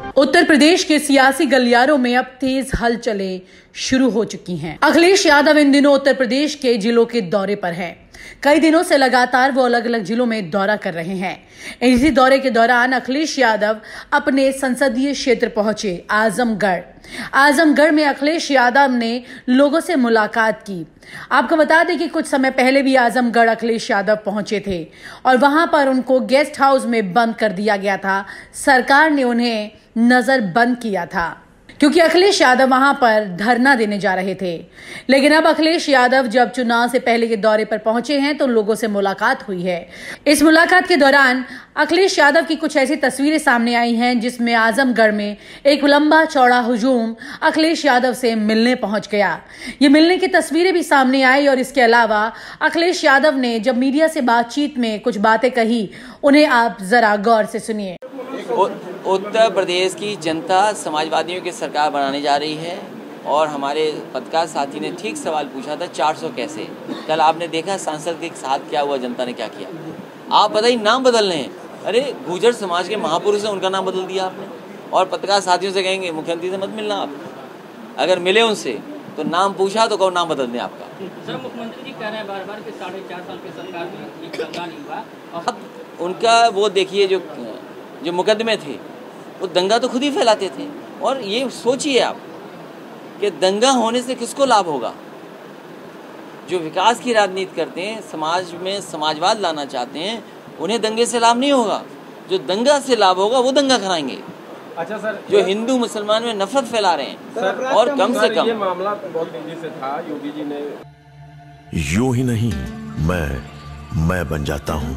उत्तर प्रदेश के सियासी गलियारों में अब तेज हलचलें शुरू हो चुकी हैं। अखिलेश यादव इन दिनों उत्तर प्रदेश के जिलों के दौरे पर हैं। कई दिनों से लगातार वो अलग अलग जिलों में दौरा कर रहे हैं। इसी दौरे के दौरान अखिलेश यादव अपने संसदीय क्षेत्र पहुंचे आजमगढ़ में अखिलेश यादव ने लोगों से मुलाकात की। आपको बता दें कि कुछ समय पहले भी आजमगढ़ अखिलेश यादव पहुंचे थे और वहां पर उनको गेस्ट हाउस में बंद कर दिया गया था। सरकार ने उन्हें नजरबंद किया था क्योंकि अखिलेश यादव वहां पर धरना देने जा रहे थे। लेकिन अब अखिलेश यादव जब चुनाव से पहले के दौरे पर पहुंचे हैं तो लोगों से मुलाकात हुई है। इस मुलाकात के दौरान अखिलेश यादव की कुछ ऐसी तस्वीरें सामने आई हैं जिसमें आजमगढ़ में एक लंबा चौड़ा हुजूम अखिलेश यादव से मिलने पहुंच गया। ये मिलने की तस्वीरें भी सामने आई और इसके अलावा अखिलेश यादव ने जब मीडिया से बातचीत में कुछ बातें कही, उन्हें आप जरा गौर से सुनिए। उत्तर प्रदेश की जनता समाजवादियों की सरकार बनाने जा रही है और हमारे पत्रकार साथी ने ठीक सवाल पूछा था 400 कैसे। कल आपने देखा सांसद के साथ क्या हुआ, जनता ने क्या किया। आप बताइए, नाम बदलने हैं। अरे गुर्जर समाज के महापुरुष हैं, उनका नाम बदल दिया आपने। और पत्रकार साथियों से कहेंगे मुख्यमंत्री से मत मिलना आप, अगर मिले उनसे तो नाम पूछा तो कहो नाम बदल दें आपका। सर, मुख्यमंत्री जी कह रहे हैं बार-बार कि 4.5 साल की सरकार में एक दंगा नहीं हुआ। अब उनका वो देखिए, जो मुकदमे थे वो दंगा तो खुद ही फैलाते थे। और ये सोचिए आप कि दंगा होने से किसको लाभ होगा। जो विकास की राजनीति करते हैं, समाज में समाजवाद लाना चाहते हैं, उन्हें दंगे से लाभ नहीं होगा। जो दंगा से लाभ होगा वो दंगा कराएंगे। अच्छा सर, जो हिंदू मुसलमान में नफरत फैला रहे हैं सर, और कम से कम ये मामला बहुत तेजी से था। योगी जी ने यूं ही नहीं मैं बन जाता हूं।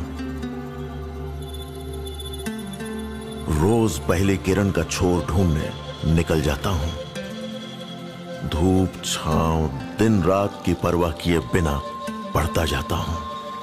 रोज पहले किरण का छोर ढूंढने निकल जाता हूं। धूप छांव दिन रात की परवाह किए बिना पढ़ता जाता हूं।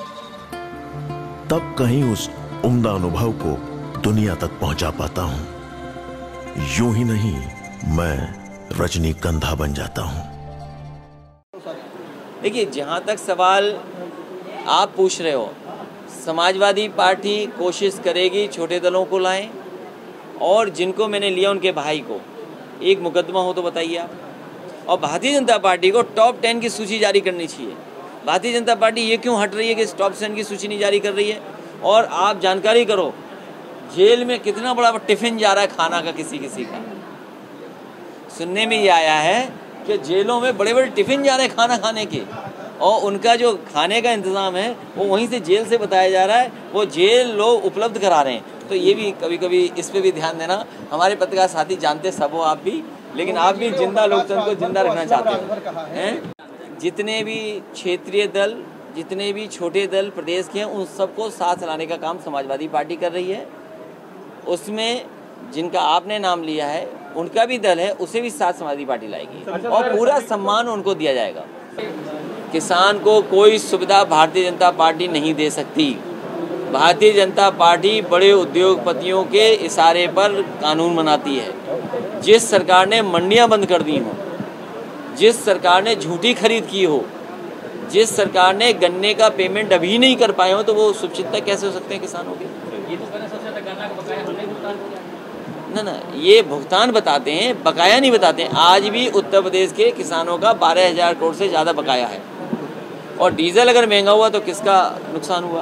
तब कहीं उस उम्दा अनुभव को दुनिया तक पहुंचा पाता हूं। यूं ही नहीं, मैं रजनीगंधा बन जाता हूं। देखिए, जहां तक सवाल आप पूछ रहे हो, समाजवादी पार्टी कोशिश करेगी छोटे दलों को लाएं, और जिनको मैंने लिया उनके भाई को एक मुकदमा हो तो बताइए आप। और भारतीय जनता पार्टी को टॉप 10 की सूची जारी करनी चाहिए। भारतीय जनता पार्टी ये क्यों हट रही है कि टॉप 10 की सूची नहीं जारी कर रही है। और आप जानकारी करो, जेल में कितना बड़ा टिफिन जा रहा है खाना का किसी का। सुनने में ये आया है कि जेलों में बड़े बड़े टिफिन जा रहे हैं खाना खाने के, और उनका जो खाने का इंतज़ाम है वो वहीं से जेल से बताया जा रहा है, वो जेल लोग उपलब्ध करा रहे हैं। तो ये भी कभी कभी इस पे भी ध्यान देना। हमारे पत्रकार साथी जानते सब हो आप भी, लेकिन आप भी जिंदा लोकतंत्र को जिंदा रखना चाहते हैं। जितने भी क्षेत्रीय दल, जितने भी छोटे दल प्रदेश के हैं, उन सबको साथ लाने का काम समाजवादी पार्टी कर रही है। उसमें जिनका आपने नाम लिया है उनका भी दल है, उसे भी साथ समाजवादी पार्टी लाएगी और पूरा सम्मान उनको दिया जाएगा। किसान को कोई सुविधा भारतीय जनता पार्टी नहीं दे सकती। भारतीय जनता पार्टी बड़े उद्योगपतियों के इशारे पर कानून बनाती है। जिस सरकार ने मंडियां बंद कर दी हो, जिस सरकार ने झूठी खरीद की हो, जिस सरकार ने गन्ने का पेमेंट अभी नहीं कर पाए हो, तो वो सुचिंता कैसे हो सकते हैं किसानों के। ये तो कहना सबसे ज्यादा गन्ना का बकाया हमने भुगतान किया। ना, ये भुगतान बताते हैं, बकाया नहीं बताते हैं। आज भी उत्तर प्रदेश के किसानों का 12,000 करोड़ से ज़्यादा बकाया है। और डीजल अगर महंगा हुआ तो किसका नुकसान हुआ।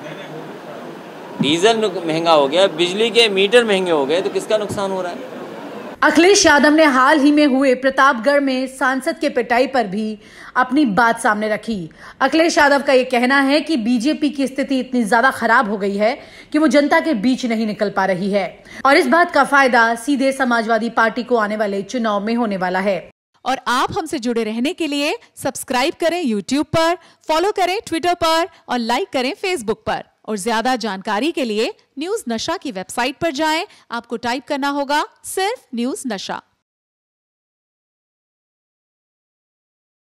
डीजल महंगा हो गया, बिजली के मीटर महंगे हो गए, तो किसका नुकसान हो रहा है। अखिलेश यादव ने हाल ही में हुए प्रतापगढ़ में सांसद के पिटाई पर भी अपनी बात सामने रखी। अखिलेश यादव का यह कहना है कि बीजेपी की स्थिति इतनी ज्यादा खराब हो गई है कि वो जनता के बीच नहीं निकल पा रही है और इस बात का फायदा सीधे समाजवादी पार्टी को आने वाले चुनाव में होने वाला है। और आप हमसे जुड़े रहने के लिए सब्सक्राइब करें YouTube पर, फॉलो करें Twitter पर और लाइक करें Facebook पर। और ज्यादा जानकारी के लिए न्यूज़ नशा की वेबसाइट पर जाएं। आपको टाइप करना होगा सिर्फ न्यूज़ नशा।